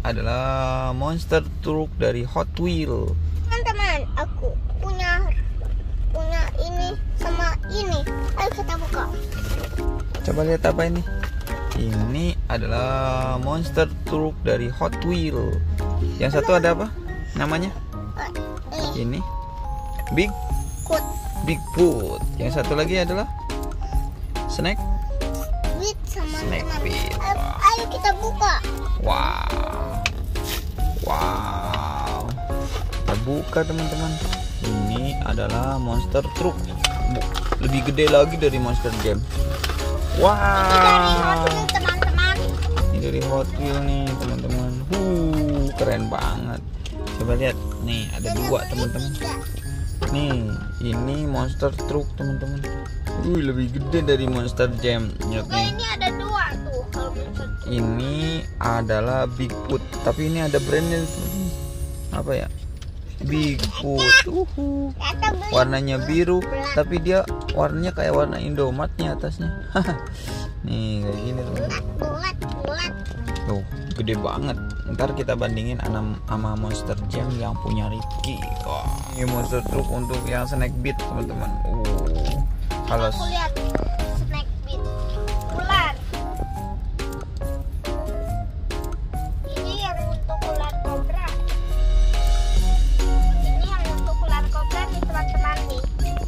adalah monster truck dari Hot Wheels. Teman-teman, aku punya ini sama ini. Ayo kita buka. Coba lihat apa ini. Ini adalah monster truck dari Hot Wheels. Yang satu ada apa? Namanya? Ini Bigfoot. Yang satu lagi adalah Snake Pit. Ayo kita buka. Wow. Kita buka teman-teman. Ini adalah monster truck. Lebih gede lagi dari Monster Jam. Wow. Teman-teman. Ini dari Hot Wheels nih teman-teman. Keren banget. Coba lihat. Nih ada dua teman-teman. Nih, ini monster truck teman-teman. Lebih gede dari Monster Jam. Lihat nih. Ini ada dua tuh. Ini adalah Bigfoot, tapi ini ada brandnya. Apa ya? Bigfoot. Warnanya biru, tapi dia warnanya kayak warna Indomaretnya atasnya. Nih kayak gini teman-teman. Bulat. Tuh, gede banget. Ntar kita bandingin sama Monster Jam yang punya Ricky. Ini monster truck untuk yang Snake Beat teman-teman. Kalau aku lihat Snake Beat ular. Ini yang untuk ular kobra. Ini yang untuk ular kobra nih teman-teman nih.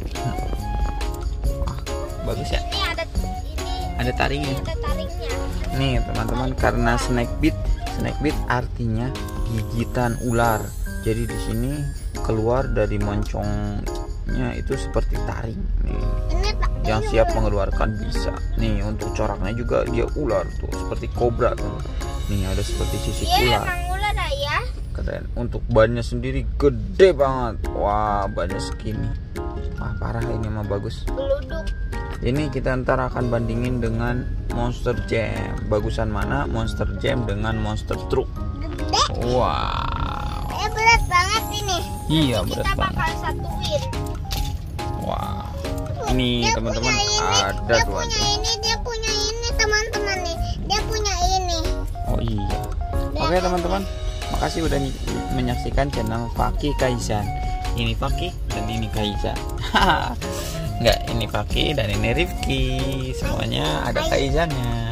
Bagus ya. Ini Ada taringnya. ada taringnya. Nih teman-teman, karena Snake Beat artinya gigitan ular. Jadi di sini keluar dari moncongnya itu seperti taring. Nih, yang siap mengeluarkan bisa. Nih untuk coraknya juga dia ular tuh, seperti kobra tuh. Nih ada seperti sisik ular. Emang ular ya. Keren. Untuk bannya sendiri gede banget. Wah, bannya segini. Wah, parah ini mah bagus. Geluduk. Ini kita ntar akan bandingin dengan Monster Jam. Bagusan mana Monster Jam dengan Monster Truck? Gede. Wow. Berat banget ini. Iya, Nanti berat kita banget. bakal satuin. Wow. Ini Dia teman-teman punya ini, ada dia dua. punya ini teman-teman nih. Dia punya ini. Oh iya. Oke teman-teman, makasih udah menyaksikan channel Fakih Kaizan. Ini Fakih dan ini Kaizan. Enggak, ini Fakih dan ini Rifki. Semuanya ada Kaizannya.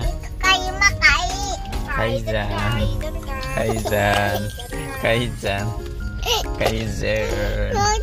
Kaizan.